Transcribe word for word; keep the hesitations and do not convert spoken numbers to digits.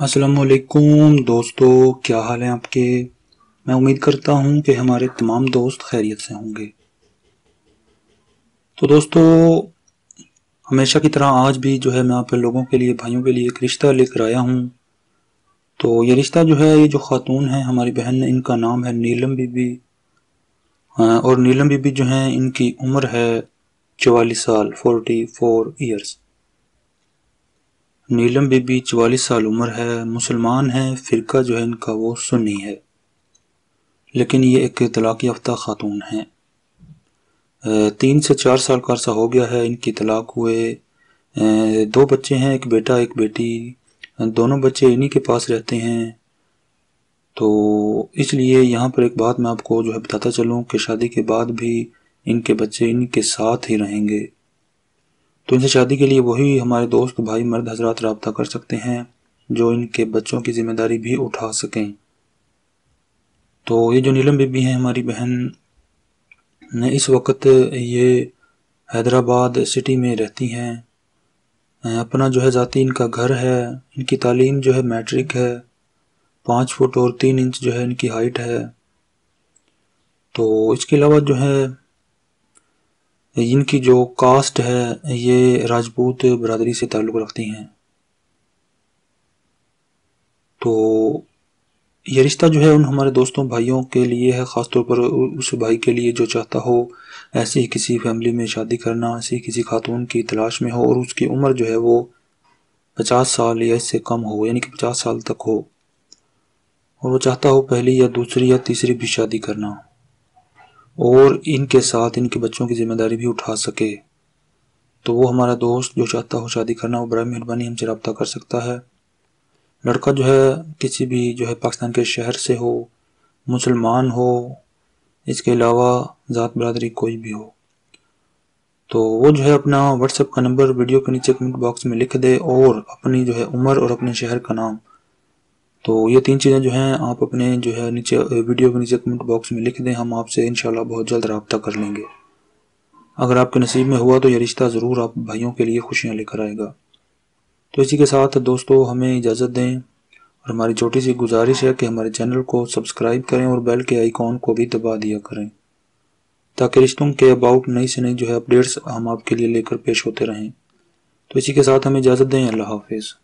السلام علیکم دوستو، کیا حال ہیں آپ کے؟ میں امید کرتا ہوں کہ ہمارے تمام دوست خیریت سے ہوں گے۔ تو دوستو، ہمیشہ کی طرح آج بھی جو ہے میں آپ لوگوں کے لیے، بھائیوں کے لیے ایک رشتہ لے کر آیا ہوں۔ تو یہ رشتہ جو ہے، یہ جو خاتون ہے ہماری بہن، ان کا نام ہے نیلم بی بی، اور نیلم بی بی جو ہیں ان کی عمر ہے چوالیس سال، فورٹی فور ایئرس۔ نیلم بی بی چوالیس سال عمر ہے، مسلمان ہیں، فرقہ جو ہے ان کا وہ سنی ہے، لیکن یہ ایک طلاق یافتہ خاتون ہیں۔ تین سے چار سال کا عرصہ ہو گیا ہے ان کی طلاق ہوئے۔ دو بچے ہیں، ایک بیٹا ایک بیٹی، دونوں بچے انہی کے پاس رہتے ہیں۔ تو اس لیے یہاں پر ایک بات میں آپ کو جو ہے بتاتا چلوں کہ شادی کے بعد بھی ان کے بچے ان کے ساتھ ہی رہیں گے۔ تو ان سے شادی کے لیے وہی ہمارے دوست بھائی مرد حضرات رابطہ کر سکتے ہیں جو ان کے بچوں کی ذمہ داری بھی اٹھا سکیں۔ تو یہ جو نیلم بی بی ہیں ہماری بہن، اس وقت یہ حیدرآباد سٹی میں رہتی ہیں۔ اپنا جو ہے ذاتی ان کا گھر ہے، ان کی تعلیم جو ہے میٹرک ہے، پانچ فٹ اور تین انچ جو ہے ان کی ہائٹ ہے۔ تو اس کے علاوہ جو ہے ان کی جو کاسٹ ہے یہ راجپوت برادری سے تعلق رکھتی ہیں۔ تو یہ رشتہ جو ہے ان ہمارے دوستوں بھائیوں کے لیے ہے، خاص طور پر اس بھائی کے لیے جو چاہتا ہو ایسی ہی کسی فیملی میں شادی کرنا، ایسی کسی خاتون کی تلاش میں ہو اور اس کی عمر جو ہے وہ پچاس سال یا اس سے کم ہو، یعنی کہ پچاس سال تک ہو، اور وہ چاہتا ہو پہلی یا دوسری یا تیسری بھی شادی کرنا اور ان کے ساتھ ان کے بچوں کی ذمہ داری بھی اٹھا سکے، تو وہ ہمارا دوست جو چاہتا ہو شادی کرنا وہ برائے مہربانی ہم سے رابطہ کر سکتا ہے۔ لڑکا جو ہے کسی بھی جو ہے پاکستان کے شہر سے ہو، مسلمان ہو، اس کے علاوہ ذات برادری کوئی بھی ہو، تو وہ جو ہے اپنا واٹس ایپ کا نمبر ویڈیو کے نیچے کمنٹ باکس میں لکھ دے اور اپنی جو ہے عمر اور اپنے شہر کا نام۔ تو یہ تین چیزیں جو ہیں آپ اپنے جو ہے نیچے ویڈیو کے نیچے کمنٹ باکس میں لکھ دیں، ہم آپ سے انشاءاللہ بہت جلد رابطہ کر لیں گے۔ اگر آپ کے نصیب میں ہوا تو یہ رشتہ ضرور آپ بھائیوں کے لیے خوشیاں لے کر آئے گا۔ تو اسی کے ساتھ دوستو ہمیں اجازت دیں، اور ہماری چھوٹی سی گزارش ہے کہ ہمارے چینل کو سبسکرائب کریں اور بیل کے آئیکن کو بھی دبا دیا کریں تاکہ رشتوں کے اباؤٹ نئی سے نئی جو ہے اپڈیٹس ہم آپ کے لیے لے کر پیش ہوتے رہیں۔ تو اسی کے ساتھ ہمیں اجازت دیں، اللہ حافظ۔